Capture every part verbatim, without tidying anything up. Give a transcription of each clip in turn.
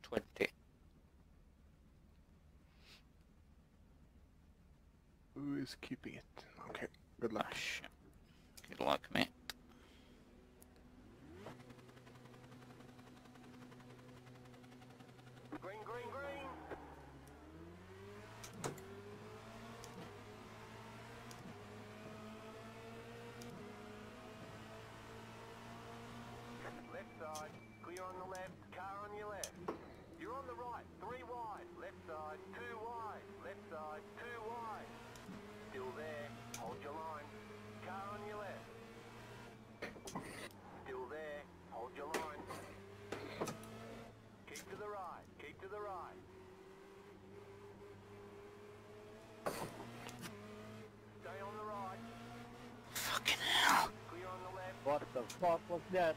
twenty. Who is keeping it? Okay, good luck. Ah, shit. Good luck, mate. Green, green, green. Left side, clear on the left, car on your left. You're on the right, three wide. Left side, two wide. Left side, two wide. Still there, hold your line. Car on your left. Still there, hold your line. Keep to the right, keep to the right. Stay on the right, Fucking hell. clear on the left. What the fuck was that?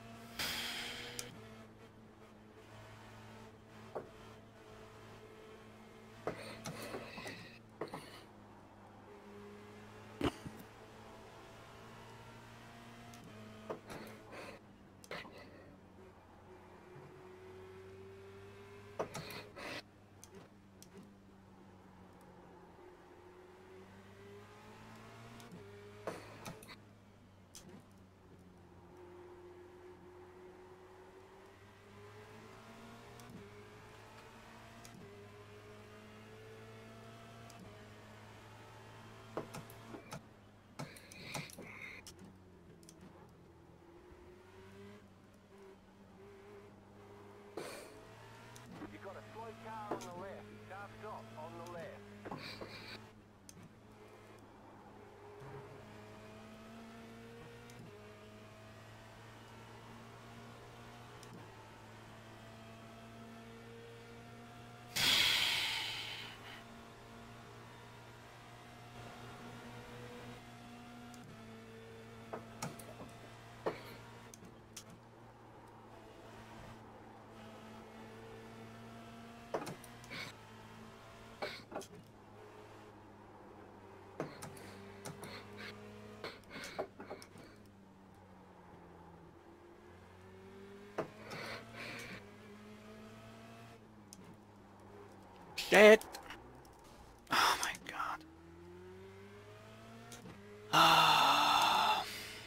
You've got a slow car on the left. Car stop on the left. Shit! Oh my god. Ah.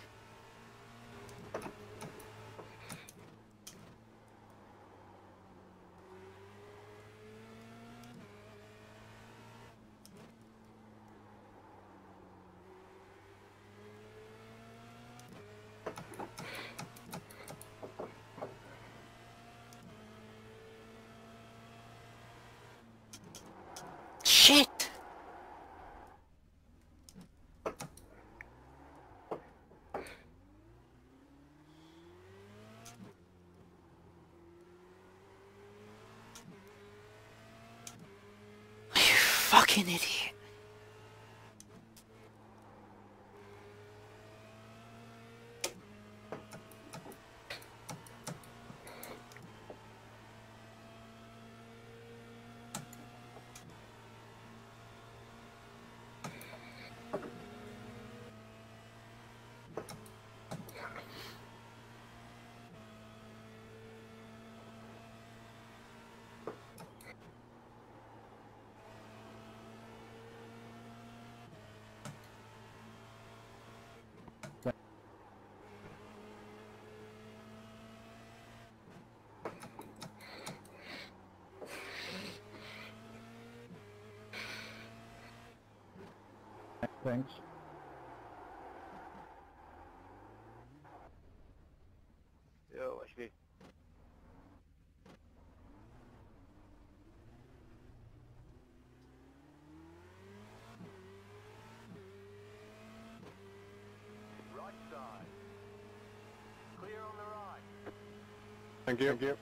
Shit! You fucking idiot. Thanks. Yo, actually. Right side. Clear on the right. Thank you. Thank you.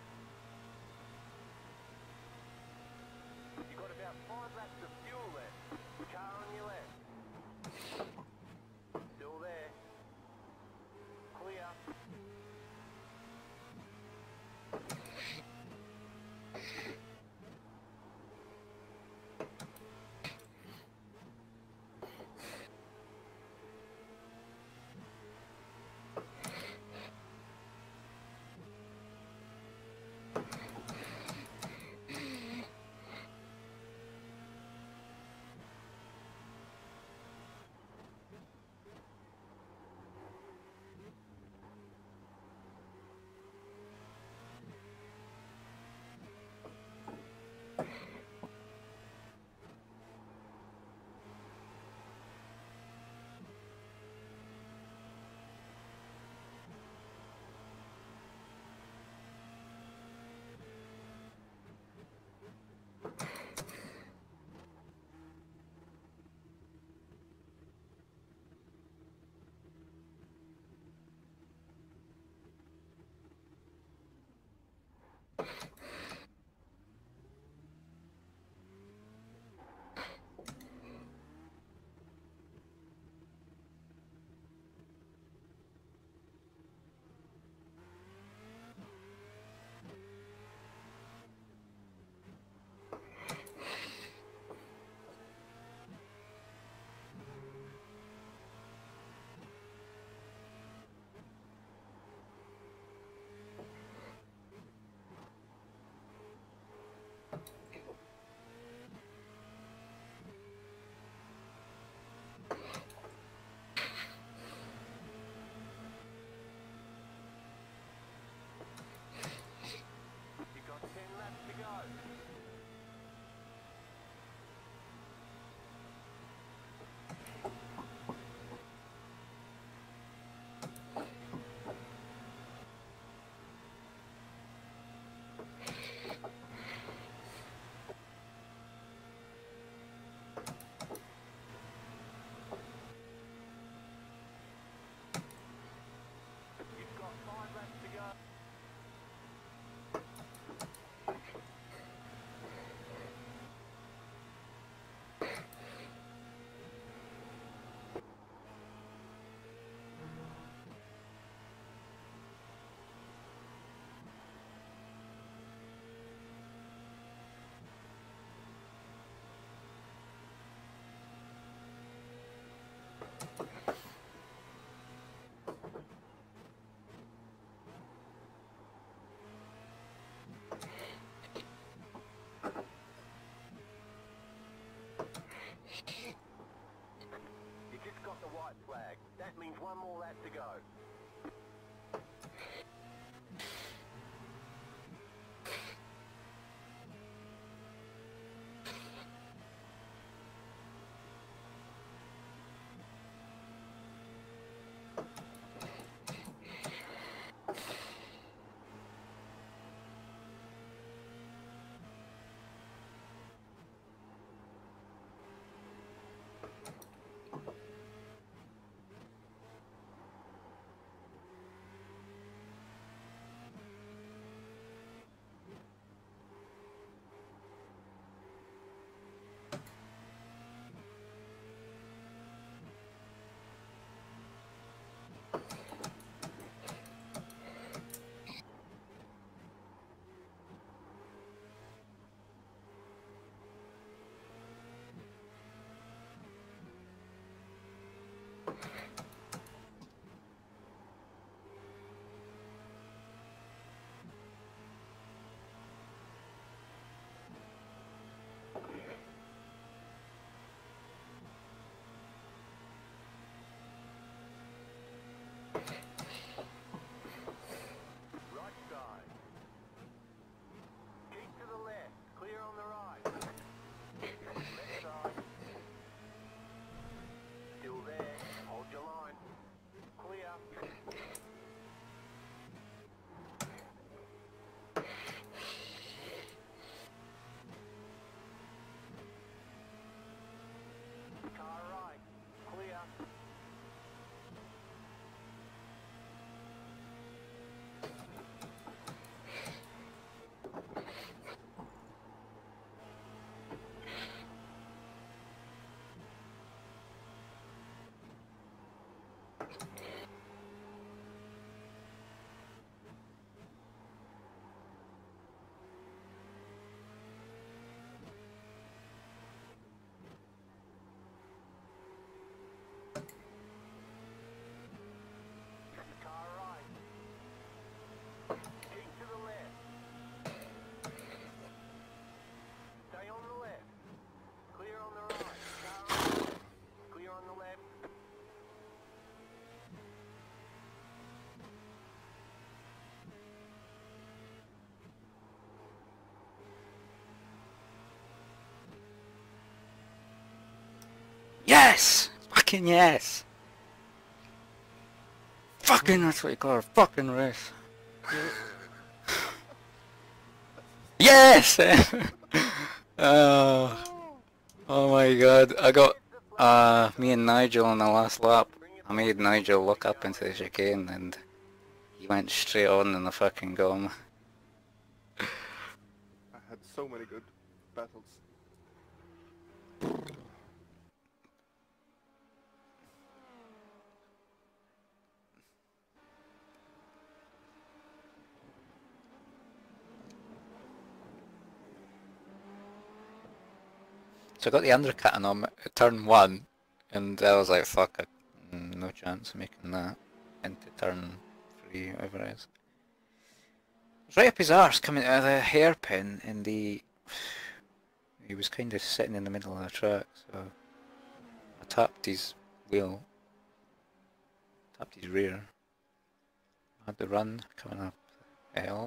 You've got about five laps of fuel left. got the white flag. That means one more lap to go. Right side. Keep to the left. Clear on the right. Left side. Still there. Hold your line. Clear. Car right. Clear. Car right. Keep to the left. Stay on the left. Clear on the right. Car right. Clear on the left. Yes! Fucking yes! Fucking, that's what you call a fucking race. Yes! Oh, oh my god, I got, uh, me and Nigel on the last lap. I made Nigel look up into the chicane and he went straight on in the fucking gum. I had so many good battles. So I got the undercut on him at turn one, and I was like, fuck it, mm, no chance of making that into turn three, whatever it is. It was right up his arse coming out of the hairpin, and the he was kind of sitting in the middle of the track, so I tapped his wheel, tapped his rear. I had the run coming up the hill.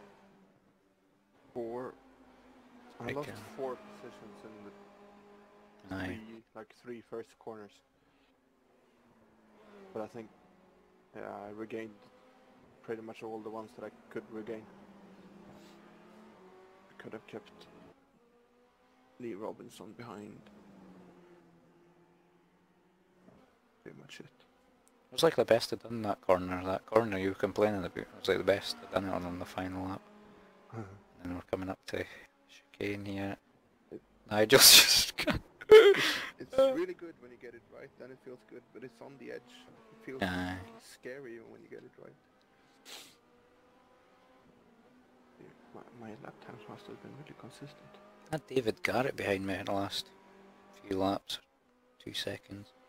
Four. I Big lost gun. four positions in the Aye. three, like three first corners. But I think yeah, I regained pretty much all the ones that I could regain. I could have kept Lee Robinson behind. Pretty much it. It was like the best I'd done that corner. That corner you were complaining about, it was like the best I'd done it on, on the final lap. And then we're coming up to chicane here. Nigel's just... It's really good when you get it right, then it feels good, but it's on the edge. It feels Aye. scary when you get it right. Yeah, my, my lap times must have been really consistent. I had David Garrett behind me in the last few laps, two seconds.